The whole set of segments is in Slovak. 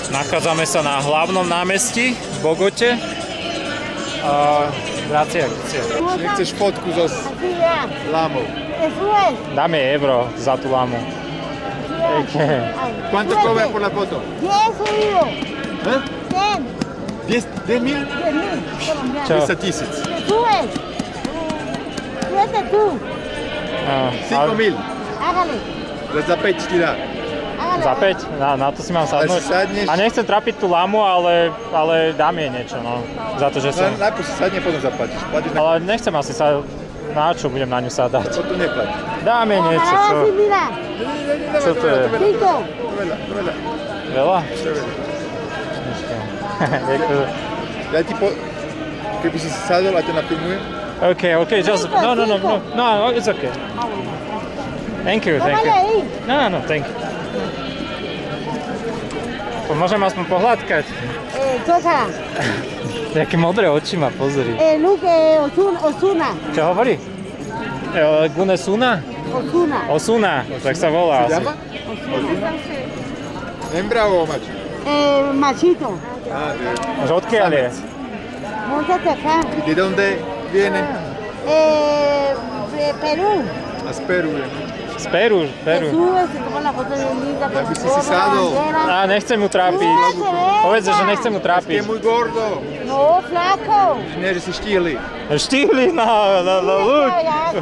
Nachádzame sa na hlavnom námestí v Bogote. Grazie. Nechceš fotku so lámou? Dame euro za tú lámu. ¿Cuánto cobra por la foto? 10 ¿Eh? 10 mil? 10 000. Súbete tú. 5 mil. Hágale. Za 5 ti dá. Za 5? Na to si mám sadnúť. A nechcem trapiť tú lámu, ale dám jej niečo, no. Za to, že som... Najprv si sadne, potom zaplatíš. Ale nechcem asi sa... Na čo budem na ňu sadať? Potom neplatíš. Dám jej niečo, čo? Co to je? Veľa. Veľa? Ja ti keby si sadol a ťa nafilmujem? Okay, just... No, it's okay. Thank you. No, thank you. Môžem aspoň pohľadkať? Toca. Jaké modré oči má, pozri. Luke Osuna. Čo hovorí? Gunesuna? Osuna, tak sa volá. Se llama? Hembra o macho? Machito. Odkiaľ je? Móntate acá. ¿Y de dónde viene? Perú. A z Peru. Z Peru. Se sube, se toma la foto de linda con si si sadol. Á, nechcem mu trápiť. Povedz, že nechcem mu Es que trápiť. es muy gordo. No, flaco. Nie, že si štíhly. Štíhli? No, look.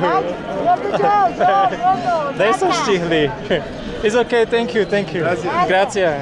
Daj sa štíhli. It's okay, thank you. Grazie.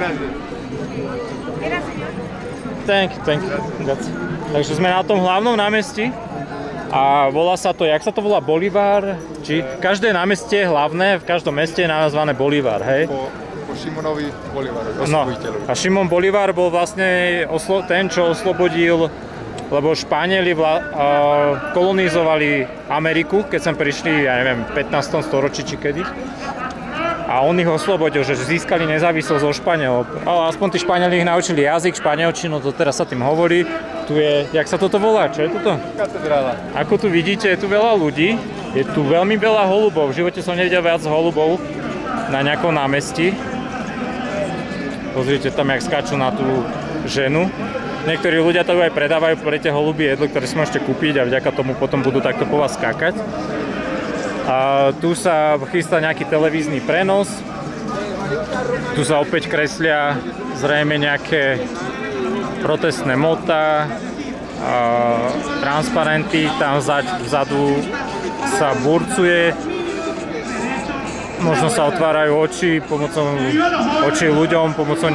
Thank you. Grazie. Takže sme na tom hlavnom námestí. A volá sa to, jak sa to volá, Bolívar? Či každé námestie hlavné, v každom meste je nazvané Bolívar, hej? Po Šimonovi Bolívarovi, No, osloboditeľovi. a Šimon Bolívar bol vlastne ten, čo oslobodil, lebo Španieli kolonizovali Ameriku, keď sem prišli, ja neviem, v 15. storočí či kedy. A on ich oslobodil, že získali nezávislosť od Španielov. Ale aspoň tí Španieli ich naučili jazyk, španielčinu, to teraz sa tým hovorí. Tu je, jak sa toto volá? Čo je toto? Katedrála. Ako tu vidíte, je tu veľa ľudí, je tu veľmi veľa holubov. V živote som nevidel viac holubov na nejakom námestí. Pozrite tam, jak skáču na tú ženu. Niektorí ľudia to aj predávajú pre tie holuby jedlo, ktoré si môžete kúpiť a vďaka tomu potom budú takto po vás skákať. A tu sa chystá nejaký televízny prenos. Tu sa opäť kreslia zrejme nejaké protestné motá, transparenty, tam vzadu sa burcuje. Možno sa otvárajú oči ľuďom pomocou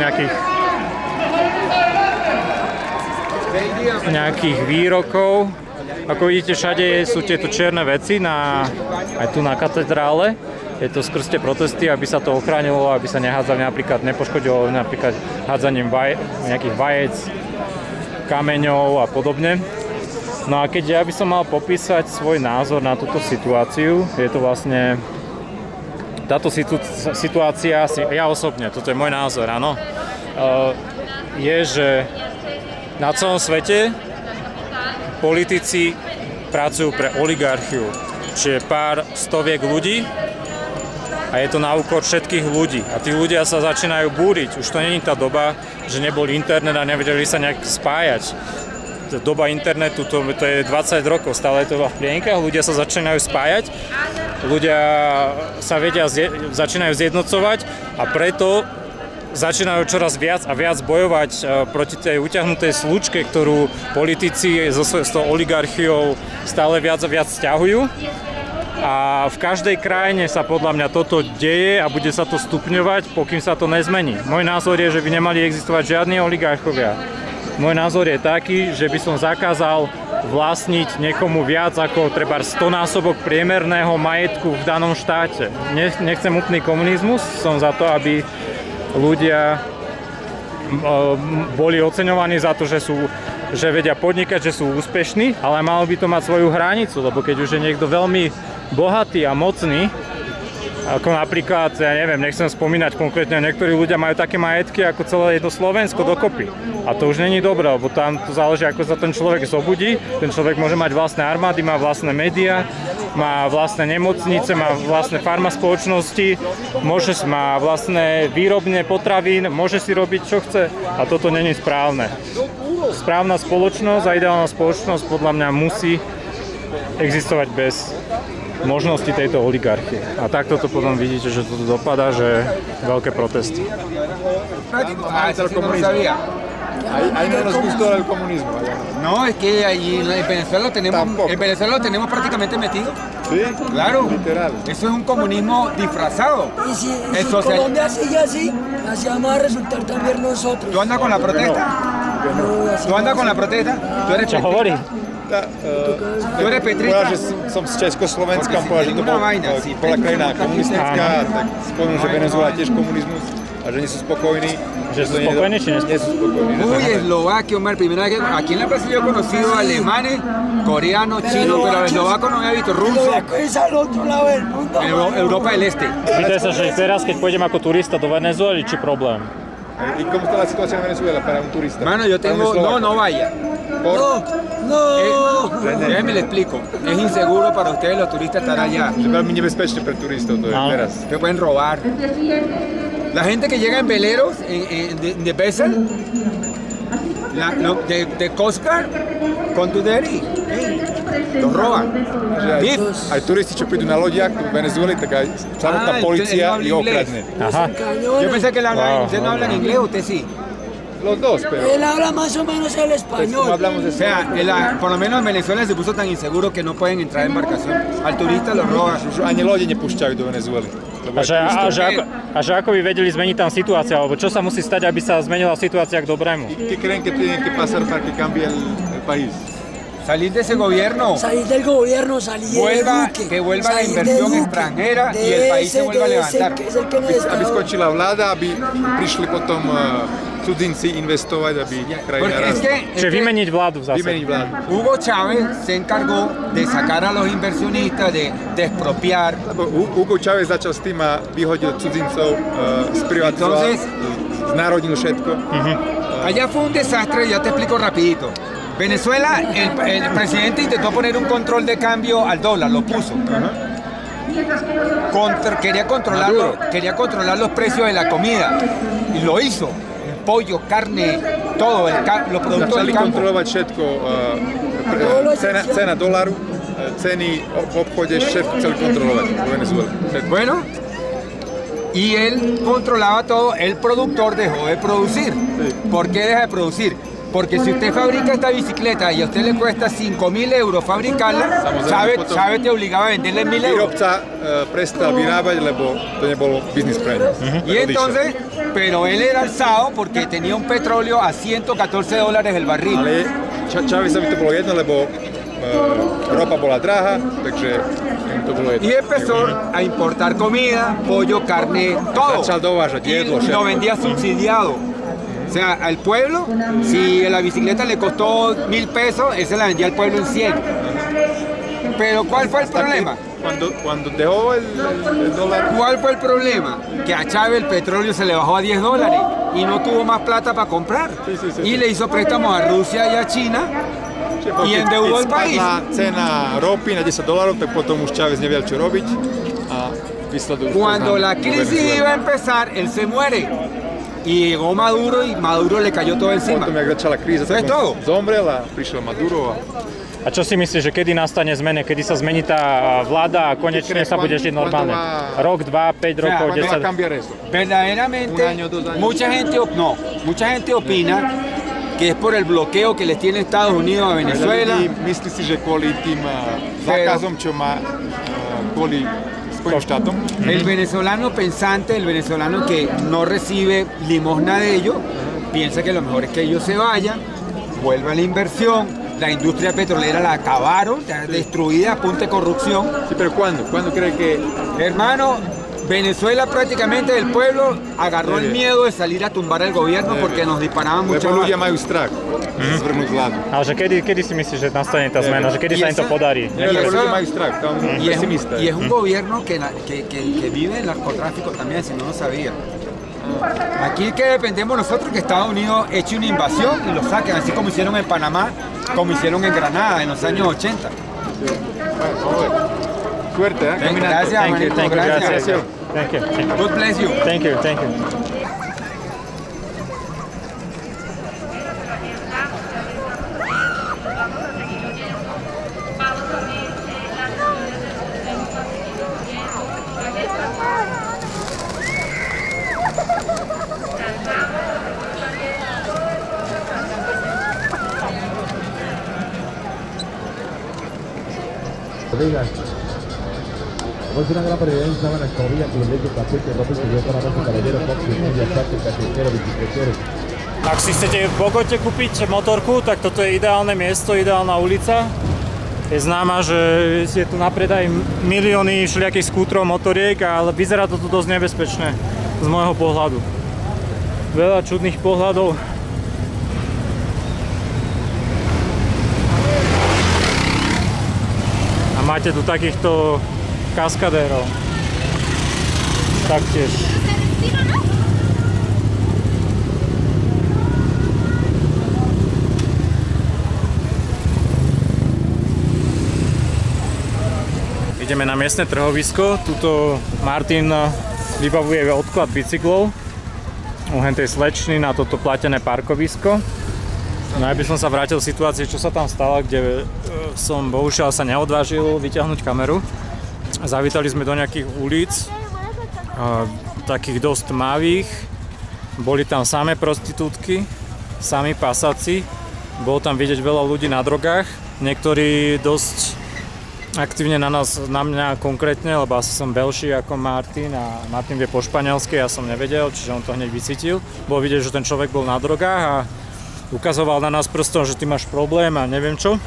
nejakých výrokov. Ako vidíte, všade sú tieto čierne veci, aj tu na katedrále. Je to skrz tie protesty, aby sa to ochránilo, aby sa nehádzali nepoškodilo napríklad hádzaním nejakých vajec, kameňov a podobne. No a keď ja by som mal popísať svoj názor na túto situáciu, je to vlastne táto situácia, ja osobne, toto je môj názor, áno, je, že na celom svete politici pracujú pre oligarchiu, čiže pár stoviek ľudí a je to na úkor všetkých ľudí. A tí ľudia sa začínajú búriť. Už to není tá doba, že nebol internet a nevedeli sa nejak spájať. Doba internetu, to je 20 rokov, stále je to v plienkach, ľudia sa začínajú spájať, ľudia sa začínajú zjednocovať a preto začínajú čoraz viac a viac bojovať proti tej utiahnutej slučke, ktorú politici s tou oligarchiou stále viac a viac sťahujú. A v každej krajine sa podľa mňa toto deje a bude sa to stupňovať, pokým sa to nezmení. Môj názor je, že by nemali existovať žiadni oligarchovia. Môj názor je taký, že by som zakázal vlastniť niekomu viac ako treba 100-násobok priemerného majetku v danom štáte. Nechcem úplný komunizmus, som za to, aby ľudia boli oceňovaní za to, že vedia podnikať, že sú úspešní, ale malo by to mať svoju hranicu, lebo keď už je niekto veľmi bohatý a mocný, ako napríklad, ja neviem, nechcem spomínať konkrétne, niektorí ľudia majú také majetky ako celé jedno Slovensko dokopy. A to už není dobré, lebo tam to záleží, ako sa ten človek zobudí. Ten človek môže mať vlastné armády, má vlastné médiá má vlastné nemocnice, má vlastné farmaspoločnosti, má vlastné výrobne potravín, môže si robiť čo chce a toto není správne. Správna spoločnosť a ideálna spoločnosť podľa mňa musí existovať bez možnosti tejto oligarchie. A takto to potom vidíte, že to dopadá, že veľké protesty. Ahí no nos gustó el comunismo. No, es que allí en Venezuela lo tenemos prácticamente metido. Sí, claro. Literal. Eso es un comunismo disfrazado. Y si Colombia sigue así vamos a resultar también nosotros. ¿Tú andas con la protesta? ¿Tú andas con la protesta? ¿Tú eres Čo hovorí? Tú eres petrista? Povedal, že som z Československa, povedal, že to bola krajina komunistická, tak spomenul, že Venezuela tiež komunizmus a že nie sú spokojní. Že sú spokojní, či nie sú spokojní? Uy, Eslovaquia, Omar, primera vez. Aquí en la Brasil yo he conocido alemanes, coreanos, chinos, pero eslovaco no había visto, ruso. Es al otro lado del mundo. Europa del Este. Pýtaj sa, že teraz, keď pôjdem ako turista do Venezuely, či problém? ¿Y cómo está la situación en Venezuela para un turista? Mano, yo tengo... No vaya. Déjeme le explico. Es inseguro para ustedes los turistas estar allá. Je veľmi nebezpečné pre turistov, to je teraz. Te pueden robar. La gente que llega en veleros, de vessel, de Coast Guard, con tu daddy, los roban. Aj turisti, čo prídu na lodiach v Venezueli, tak aj samotná polícia ich okradne. Aha. Yo pensé que usted no habla en inglés, usted sí. Los dos, pero... Él habla más o menos el español. hablamos de O sea, por lo menos en Venezuela se puso tan inseguro que no pueden entrar en embarcación. Al turista lo roban. Už ani lode nepúšťajú do Venezuely. A že ako by vedeli zmeniť tam situáciu, alebo čo sa musí stať, aby sa zmenila situácia k dobrému? ¿Qué creen que tiene que pasar para que cambie el país? Salir de ese gobierno. Salir del gobierno, salir de Duque. Que vuelva la inversión extranjera y el país se vuelva a levantar. Aby skončila vláda, aby prišli potom cudzinci investovať, aby krajina rastla. Čiže vymeniť vládu zase. Vymeniť vládu. Hugo Chávez se encargó de sacar a los inversionistas, de expropiar. Hugo Chávez začal s tým a vyhodil cudzincov, sprivatizoval, znárodnil všetko. Allá fue un desastre, ya te explico rapidito. Venezuela, el presidente intentó poner un control de cambio al dólar, lo puso. Quería controlar los precios de la comida y lo hizo. Pollo, carne, todo, los productos del campo. Kontrolovať všetko, cena dolaru, ceny v obchode, všetko chceli kontrolovať v Venezuele. Bueno, y él controlaba todo, el productor dejó de producir. Sí. ¿Por qué deja de producir? Porque si usted fabrica esta bicicleta y a usted le cuesta 5.000 euros fabricarla, sabe te obligaba a venderle 1.000 euros. Výrobca prestal vyrábať, lebo to nebolo business pre ňu. Y entonces, pero él era alzado porque tenía un petróleo a $114 el barril. Ale Chávezovi to bolo jedno, lebo ropa bola drahá, takže to bolo jedno. Y empezó a importar comida, pollo, carne, todo. Začal dovážať jedlo, Y lo vendía subsidiado. O sea, al pueblo, si la bicicleta le costó 1.000 pesos, él se la vendía al pueblo en 100. Pero ¿cuál fue el problema? Cuando dejó el dólar... ¿Cuál fue el problema? Que a Chávez el petróleo se le bajó a $10 y no tuvo más plata para comprar. Sí. Y le hizo préstamos a Rusia y a China y endeudó el país. Cena ropy na $10, tak potom už Chávez nevedel čo robiť a výsledok... Cuando la crisis iba a empezar, él se muere. Y llegó Maduro y Maduro le cayó todo encima. Potom, jak začala kríza, tak zomrel a prišiel Maduro. A čo si myslíš, že kedy nastane zmena? Kedy sa zmení tá vláda a konečne sa bude žiť normálne? Rok, 2, 5 rokov, 10? Verdaderamente, mucha gente opina que es por el bloqueo que les tiene Estados Unidos a Venezuela. Myslí si, že kvôli tým zákazom, čo má kvôli Spojeným štátom. El venezolano pensante, el venezolano que no recibe limosna de ellos, piensa que lo mejor es que ellos se vayan, vuelva la inversión. La industria petrolera la acabaron, destruida a punta de corrupción. Sí, pero ¿cuándo? ¿Cuándo cree que...? Hermano, Venezuela prácticamente el pueblo agarró el miedo de salir a tumbar el gobierno porque nos disparaban mucho. Lebo ľudia majú strach zvrhnúť vládu. Ale že kedy si myslíš, že nastane tá zmena? Že kedy sa im to podarí? Lebo ľudia majú strach, tam pesimista. Y es un gobierno que vive el narcotráfico también, si no lo sabía. Aquí que dependemos nosotros que Estados Unidos eche una invasión y lo saquen, así como hicieron en Panamá, como hicieron en Granada en los años 80. suerte, ¿eh? Gracias, Thank you, manito, thank you, gracias. Thank you. God bless you. Thank you. Pues una gran variedad de sábanas, cobillas, culetes, tapetes, ropa interior para hombres y caballeros, boxes, medias, parques, cacheceros, bicicleteros. Ak si chcete v Bogote kúpiť motorku, tak toto je ideálne miesto, ideálna ulica. Je známa, že je tu na predaj milióny všelijakých skútrov, motoriek, ale vyzerá to tu dosť nebezpečné z môjho pohľadu. Veľa čudných pohľadov. A máte tu takýchto kaskadérov. Taktiež. Ideme na miestne trhovisko. Tuto Martin vybavuje odklad bicyklov. U hentej slečny na toto platené parkovisko. No ja by som sa vrátil v situácii, čo sa tam stalo, kde som bohužiaľ sa neodvážil vyťahnuť kameru. Zavítali sme do nejakých ulic, takých dosť tmavých. Boli tam samé prostitútky, sami pasáci. Bolo tam vidieť veľa ľudí na drogách. Niektorí dosť aktívne na mňa konkrétne, lebo asi som belší ako Martin a Martin vie po španielsky, ja som nevedel, čiže on to hneď vycítil. Bolo vidieť, že ten človek bol na drogách a ukazoval na nás prstom, že ty máš problém a neviem čo.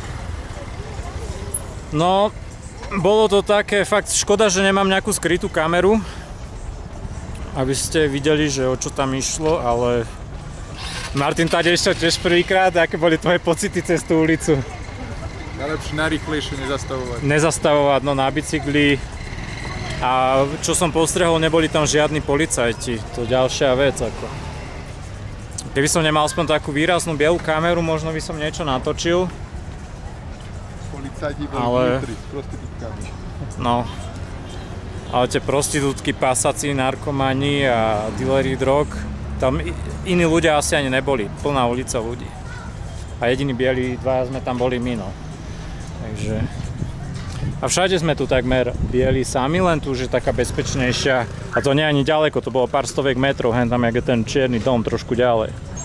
No, bolo to také, fakt škoda, že nemám nejakú skrytú kameru, aby ste videli, že o čo tam išlo, ale Martin tady ešte tiež prvýkrát, aké boli tvoje pocity cez tú ulicu? Najlepšie najrýchlejšie nezastavovať. Nezastavovať, no na bicykli. A čo som postrehol, neboli tam žiadni policajti, to ďalšia vec ako. Keby som nemal aspoň takú výraznú bielú kameru, možno by som niečo natočil. Policajti boli vnútri s prostitútkami. No. Ale tie prostitútky, pasáci, narkomani a dealeri drog, tam iní ľudia asi ani neboli. Plná ulica ľudí. A jediní bieli dvaja sme tam boli my, no. Takže... A všade sme tu takmer bieli sami, len tu už je taká bezpečnejšia. A to nie ani ďaleko, to bolo pár stoviek metrov, hen tam, jak je ten čierny dom, trošku ďalej.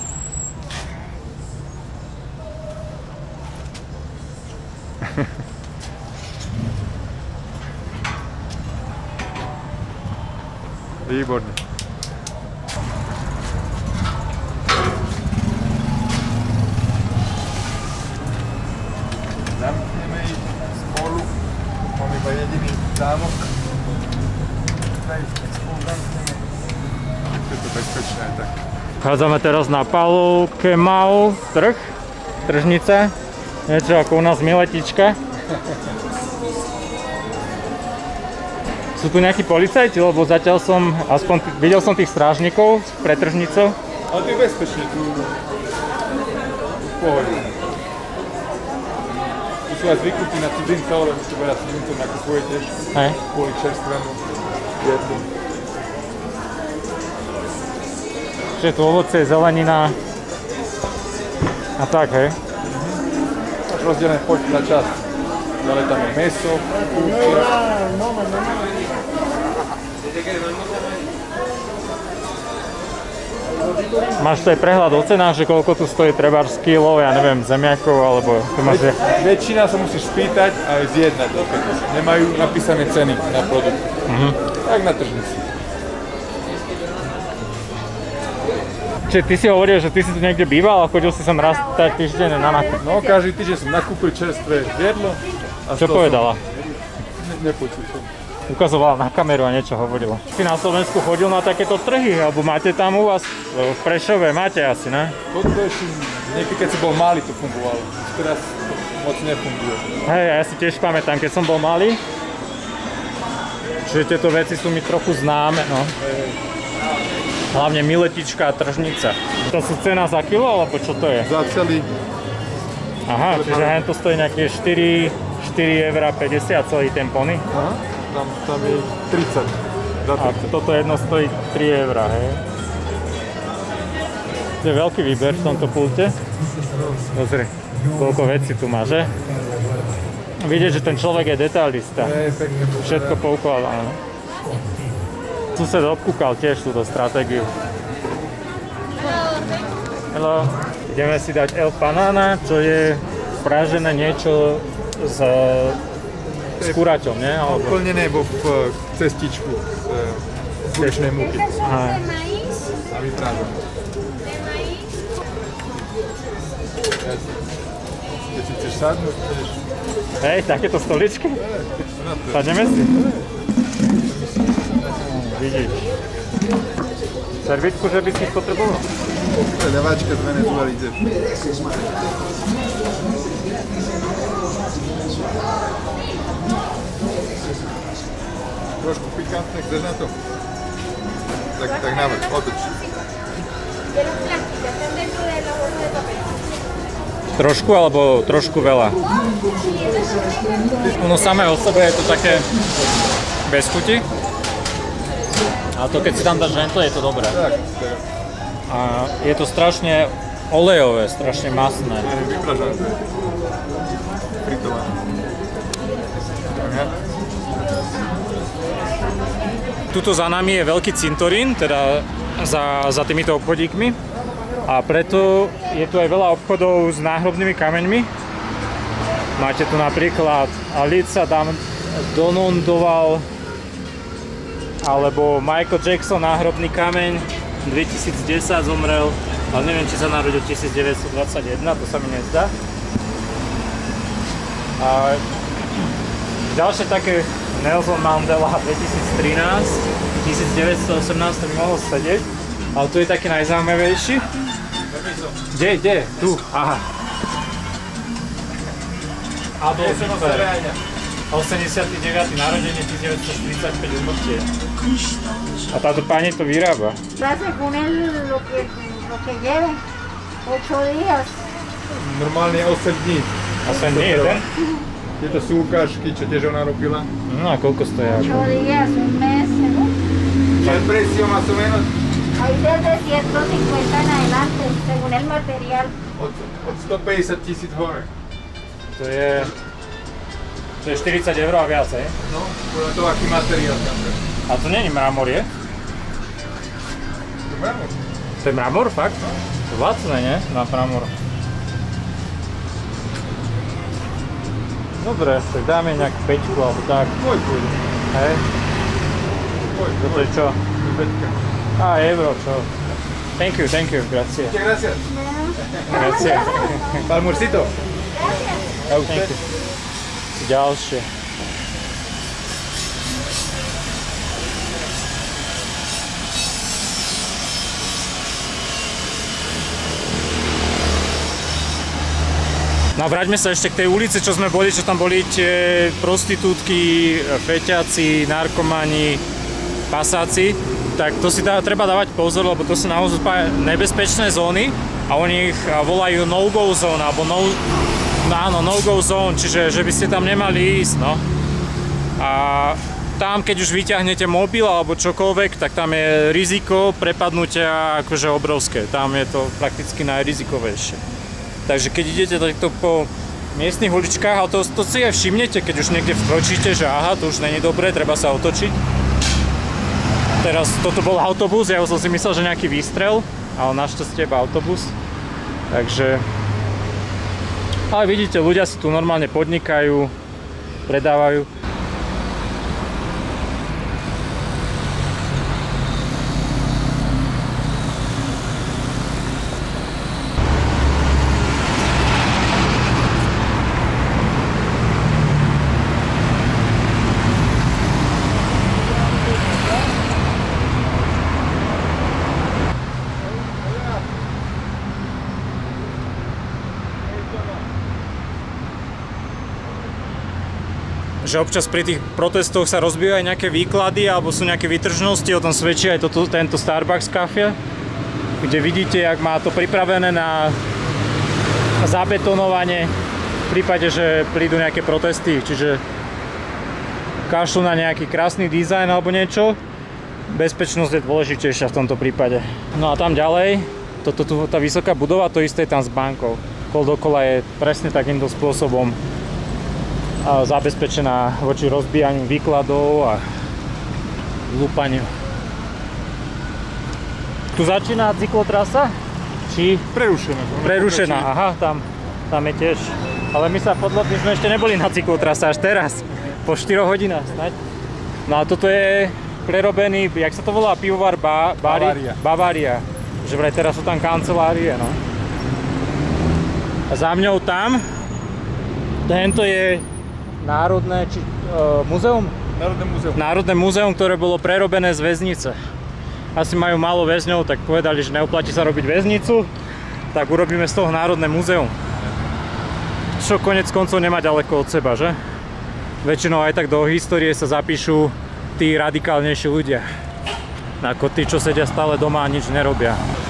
Výborne. Zamkneme ich spolu. Mám iba jediný zámok. Je to bezpečné, tak. Chádzame teraz na Palau Kemau trh, tržnica. Niečo ako u nás Miletička. Sú tu nejakí policajti, lebo zatiaľ som, aspoň videl som tých strážnikov pred tržnicou. Ale to je bezpečné, tu v pohode. Tu sú aj zvyknutí na cudzinca, ale my si veľa cudzincov nakupuje tiež. Hej. Kvôli čerstvému jedlu. Čiže tu ovoce, zelenina a tak, hej? Máš rozdelené poď na čas. Ďalej tam je mäso, kúčia. Máš tu aj prehľad o cenách, že koľko tu stojí trebárs kilo, ja neviem, zemiakov, alebo tu máš... Väčšina sa musíš spýtať a aj zjednať. Nemajú napísané ceny na produkt. Tak na tržnici. Čiže ty si hovoril, že ty si tu niekde býval a chodil si sem raz tak týždeň na nákup. No, každý týždeň som nakúpil čerstvé jedlo. Čo povedala? Nepočul som. Ukazovala na kameru a niečo hovorila. Si na Slovensku chodil na takéto trhy, alebo máte tam u vás v Prešove? Máte asi, ne? Toto ešte niekedy, keď si bol malý, to fungovalo. Teraz to moc nefunguje. Hej, ja si tiež pamätám, keď som bol malý. Čiže tieto veci sú mi trochu známe, no. Hlavne Miletička a tržnica. To sú cena za kilo, alebo čo to je? Za celý. Aha, čiže hen to stojí nejaké 4,50 € celý ten pony. Aha. tam je 30. A toto jedno stojí 3 €, hej? To je veľký výber v tomto pulte. Pozri, koľko vecí tu má, že? Vidieť, že ten človek je detailista. Všetko poukladané. Sused obkúkal tiež túto stratégiu. Hello. Ideme si dať El Panana, čo je pražené niečo s kuraťom, nie? Plnené vo cestičku z bučnej múky. Aha. A vyprážané. Keď si chceš sadnúť, chceš... Hej, takéto stoličky? Sadneme si? Vidíš. Servítku, že by si potreboval? Ľaváčka z Venezuely ide. Trošku pikantné, chceš na to? Tak návrh, otoč. Trošku alebo trošku veľa? Ono samé o sebe je to také bez chuti. A to keď si tam dáš žentle, je to dobré. Tak. A je to strašne olejové, strašne masné. Vypražané. Fritované. Tuto za nami je veľký cintorín, teda za týmito obchodíkmi. A preto je tu aj veľa obchodov s náhrobnými kameňmi. Máte tu napríklad Alica Donondoval alebo Michael Jackson, náhrobný kameň, 2010 zomrel, ale neviem, či sa narodil 1921, to sa mi nezdá. A ďalšie také Nelson Mandela 2013, 1918 to by mohol sedieť, ale tu je taký najzaujímavejší. Kde? Tu, aha. Adolf Hitler, 89. narodenie, 1945 umrtie. A táto pani to vyrába. Según él lo que lleve, 8 días. Normálne 8 dní. 8 dní, jeden? Tieto sú ukážky, čo tiež ona robila. No a koľko stojí? 8 días, un mes, ¿no? El precio más o menos Hay desde 150 en adelante, según el material. od 150 000 hore. To je 40 € a viac, hej? No, podľa toho, aký materiál tam je. A to nie je mramor, je? To je mramor. To je mramor, fakt? To je lacné, nie? Na mramor. Dobre, tak dáme nejakú 5 alebo tak. Tvoj pôjde. Hej? Toto je čo? Peťka. Euro, čo? Thank you, grazie. Muchas gracias. Grazie. Palmurcito. A usted? Ďalšie. No a vráťme sa ešte k tej ulici, čo sme boli, čo tam boli tie prostitútky, feťáci, narkomani, pasáci. Tak to si treba dávať pozor, lebo to sú naozaj nebezpečné zóny a oni ich volajú no-go zone, alebo no-go zone, čiže že by ste tam nemali ísť, no. A tam, keď už vyťahnete mobil alebo čokoľvek, tak tam je riziko prepadnutia akože obrovské. Tam je to prakticky najrizikovejšie. Takže keď idete takto po miestnych uličkách, ale to si aj všimnete, keď už niekde vkročíte, že aha, to už není dobré, treba sa otočiť. Teraz toto bol autobus, ja som si myslel, že nejaký výstrel, ale našťastie iba autobus. Takže... Ale vidíte, ľudia si tu normálne podnikajú, predávajú. Že občas pri tých protestoch sa rozbijú aj nejaké výklady alebo sú nejaké vytržnosti, o tom svedčí aj tento Starbucks Cafe, kde vidíte, jak má to pripravené na zabetonovanie v prípade, že prídu nejaké protesty, čiže kašľú na nejaký krásny dizajn alebo niečo. Bezpečnosť je dôležitejšia v tomto prípade. No a tam ďalej, tá vysoká budova, to isté je tam s bankou. Kol dokola je presne takýmto spôsobom zabezpečená voči rozbíjaniu výkladov a lúpaniu. Tu začína cyklotrasa? Či? Prerušená, aha, tam je tiež. Ale my sme ešte neboli na cyklotrase až teraz. Po 4 hodinách snáď. No a toto je prerobený, jak sa to volá, pivovar Bavaria. Že vraj teraz sú tam kancelárie, no. A za mňou tam, tento je Národné múzeum? Národné múzeum, ktoré bolo prerobené z väznice. Asi majú málo väzňov, tak povedali, že neoplatí sa robiť väznicu, tak urobíme z toho Národné múzeum. Čo konec koncov nemá ďaleko od seba, že? Väčšinou aj tak do histórie sa zapíšu tí radikálnejší ľudia. Ako tí, čo sedia stále doma a nič nerobia.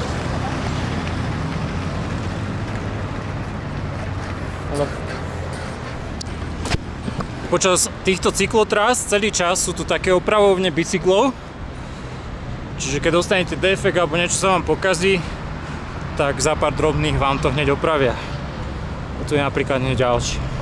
Počas týchto cyklotrás celý čas sú tu také opravovne bicyklov. Čiže keď dostanete defekt alebo niečo sa vám pokazí, tak za pár drobných vám to hneď opravia. A tu je napríklad hneď ďalší.